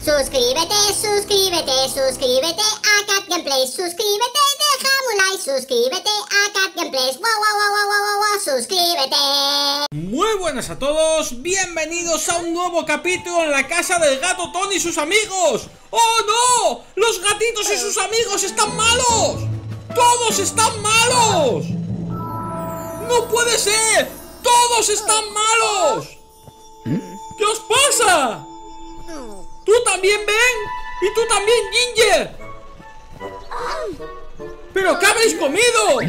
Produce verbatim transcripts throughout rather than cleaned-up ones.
Suscríbete, suscríbete, suscríbete a Cat Gameplays. Suscríbete, déjame un like. Suscríbete a Cat Gameplays. Wow, wow, wow, wow, wow, wow, suscríbete. Muy buenas a todos, bienvenidos a un nuevo capítulo en la casa del gato Tony y sus amigos. ¡Oh no! ¡Los gatitos y sus amigos están malos! ¡Todos están malos! ¡No puede ser! ¡Todos están malos! ¿Qué os pasa? ¿Tú también, Ben? ¿Y tú también, Ginger? ¿Pero qué habéis comido?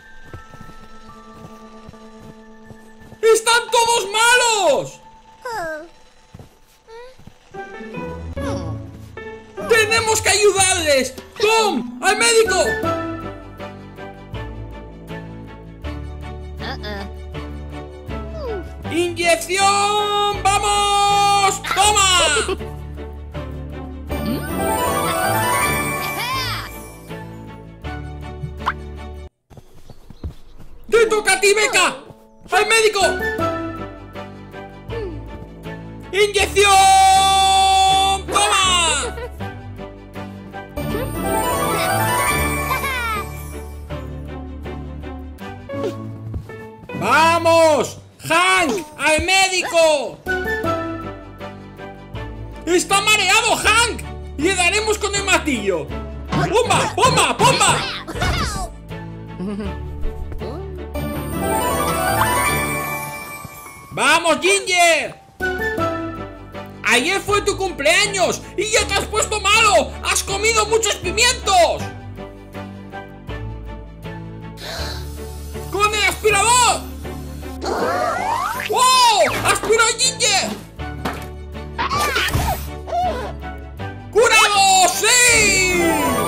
¡Están todos malos! ¡Tenemos que ayudarles! ¡Tom! ¡Al médico! ¡Inyección! ¡Vamos! ¡Toma! ¡Te toca a ti, Beca! ¡Al médico! ¡Inyección! ¡Toma! ¡Vamos! ¡Hank! ¡Al médico! ¡Está mareado, Hank! ¡Le daremos con el martillo! ¡Pomba! ¡Pomba! ¡Pomba! ¡Vamos, Ginger! Ayer fue tu cumpleaños y ya te has puesto malo. ¡Has comido muchos pimientos! ¡Con el aspirador! ¡Wow! ¡Aspiró Ginger! ¡Curado! ¡Sí!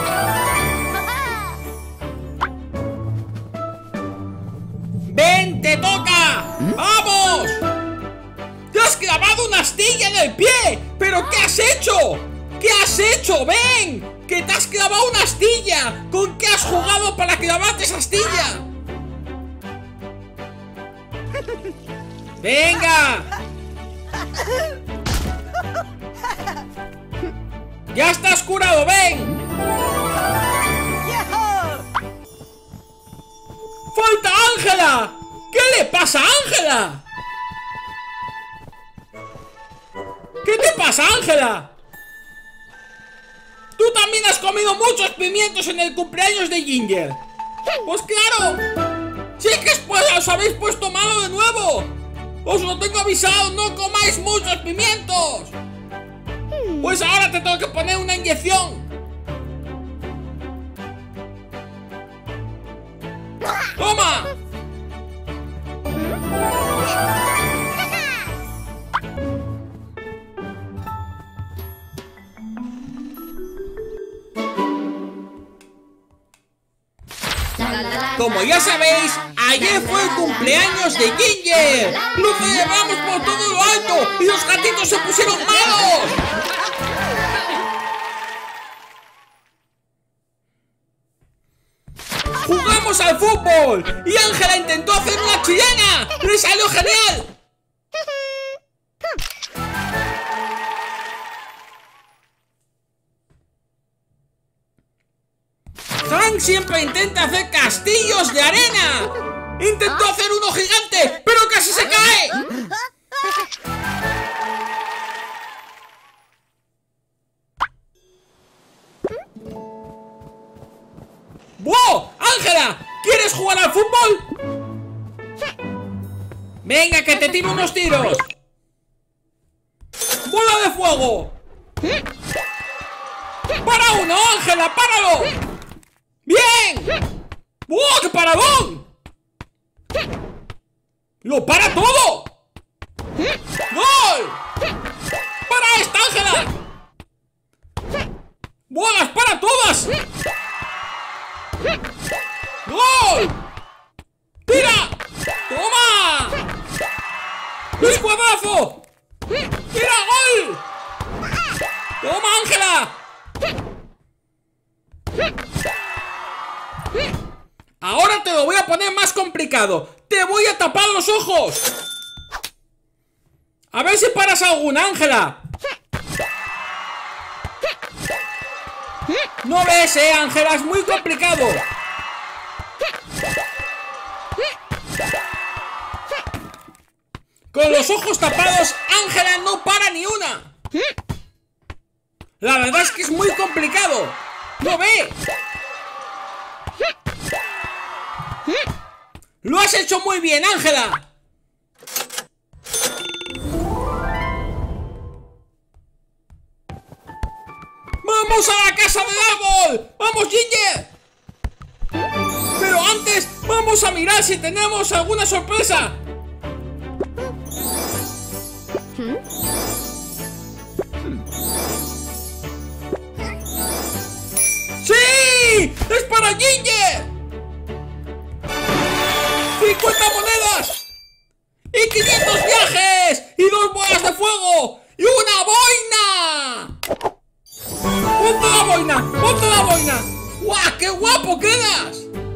¡Ven, te toca! ¡Vamos! ¡Te has clavado una astilla en el pie! ¿Pero qué has hecho? ¿Qué has hecho? ¡Ven! ¡Que te has clavado una astilla! ¿Con qué has jugado para clavarte esa astilla? ¡Venga! ¡Ya estás curado! ¡Ven! ¡Falta Ángela! ¿Qué le pasa a Ángela? ¿Qué te pasa, Ángela? Tú también has comido muchos pimientos en el cumpleaños de Ginger. Pues claro. Sí que pues, os habéis puesto malo de nuevo. Os lo tengo avisado, no comáis muchos pimientos. Pues ahora te tengo que poner una inyección. ¡Toma! Como ya sabéis, ayer fue el cumpleaños de Ginger. Lo celebramos por todo lo alto y los gatitos se pusieron malos. Jugamos al fútbol y Ángela intentó hacer una chilena. ¡Le salió genial! Hank siempre intenta hacer castillos de arena. Intentó hacer uno gigante, pero casi se cae. ¡Wow! ¡Ángela! ¿Quieres jugar al fútbol? Venga, que te tiro unos tiros. ¡Bola de fuego! ¡Para uno, Ángela! ¡Páralo! ¡Bien! ¡Wow! ¡Qué paradón! ¡Lo para todo! ¡Gol! ¡Para esta, Ángela! ¡Wow! ¡Las para todas! ¡Gol! ¡Tira! ¡Toma! ¡Escuadrazo! ¡Tira, gol! ¡Toma, Ángela! Ahora te lo voy a poner más complicado. ¡Te voy a tapar los ojos! A ver si paras alguna, Ángela. No ves, eh, Ángela, es muy complicado. Con los ojos tapados, Ángela no para ni una. La verdad es que es muy complicado. ¡No ve! ¡Lo has hecho muy bien, Ángela! ¡Vamos a la casa del árbol! ¡Vamos, Ginger! Pero antes, vamos a mirar si tenemos alguna sorpresa. ¡Sí! ¡Es para Ginger! ¡cincuenta monedas! ¡Y quinientos viajes! ¡Y dos bolas de fuego! ¡Y una boina! ¡Ponte la boina! ¡Ponte la boina! ¡Guau! ¡Qué guapo quedas!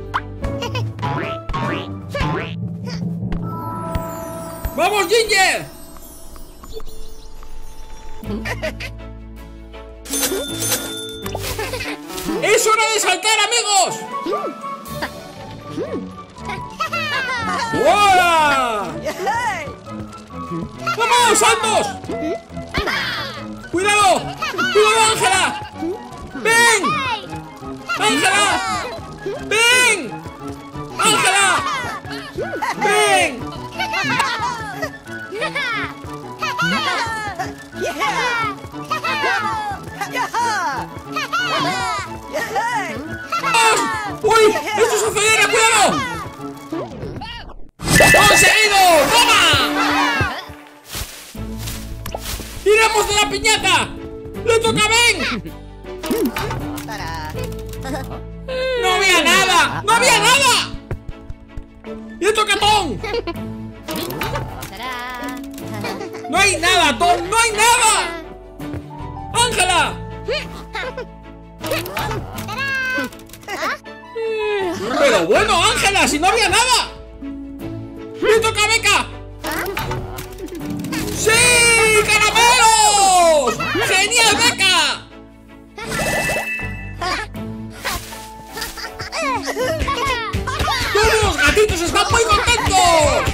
¡Vamos, Ginger! ¡Es hora de saltar, amigos! ¡Hola! ¡Vamos, saltos! ¡Cuidado! ¡Cuidado, Ángela! ¡Ven! ¡Ángela! ¡Ven! ¡Ángela! ¡Ven! ¡Uy! ¡Esto se acelera! ¡Cuidado! ¡Conseguido! ¡Toma! ¡Tiramos de la piñata! ¡Le toca a Ben! ¡No había nada! ¡No había nada! ¡Le toca a Tom! ¡No hay nada, Tom! ¡No hay nada! ¡Ángela! Pero bueno, Ángela, si no había nada. ¡Me toca a Beca! ¡Sí! ¡Caramelos! ¡Genial, Beca! ¡Todos los gatitos están muy contentos!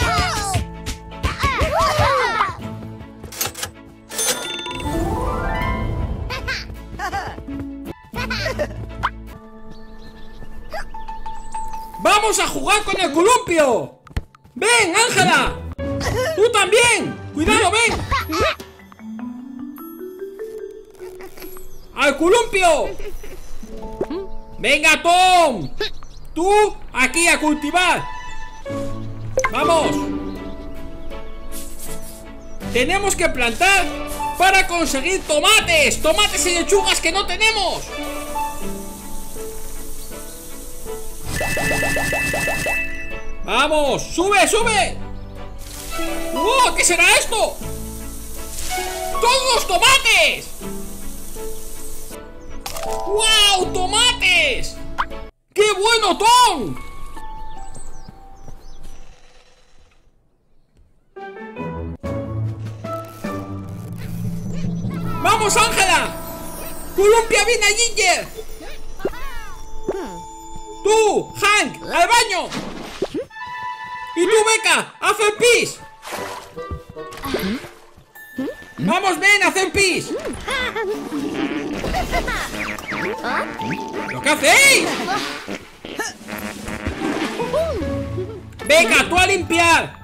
¡Vamos a jugar con el columpio! ¡Ven, Ángela! ¡Tú también! ¡Cuidado, ven! ¡Al columpio! ¡Venga, Tom! ¡Tú aquí a cultivar! ¡Vamos! Tenemos que plantar para conseguir tomates. ¡Tomates y lechugas que no tenemos! ¡Vamos! ¡Sube, sube! ¡Wow! ¿Qué será esto? ¡Todos los tomates! ¡Wow! ¡Tomates! ¡Qué bueno, Tom! ¡Vamos, Ángela! ¡Columpia, ven a Ginger! ¡Tú, Hank, al baño! ¡Y tú, Beca, haz el pis! ¡Vamos, ven, haz el pis! ¿Pero qué hacéis? Beca, tú a limpiar.